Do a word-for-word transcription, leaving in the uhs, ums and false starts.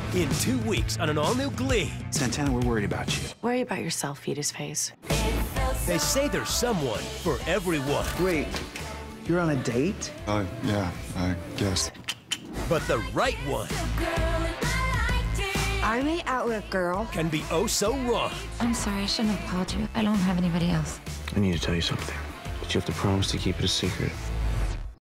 In two weeks on an all-new Glee. Santana, we're worried about you. Worry about yourself, fetus face. They say there's someone for everyone. Wait, you're on a date? Uh, yeah, I guess. But the right one I made out with a girl. can be oh so wrong. I'm sorry, I shouldn't have called you. I don't have anybody else. I need to tell you something, but you have to promise to keep it a secret.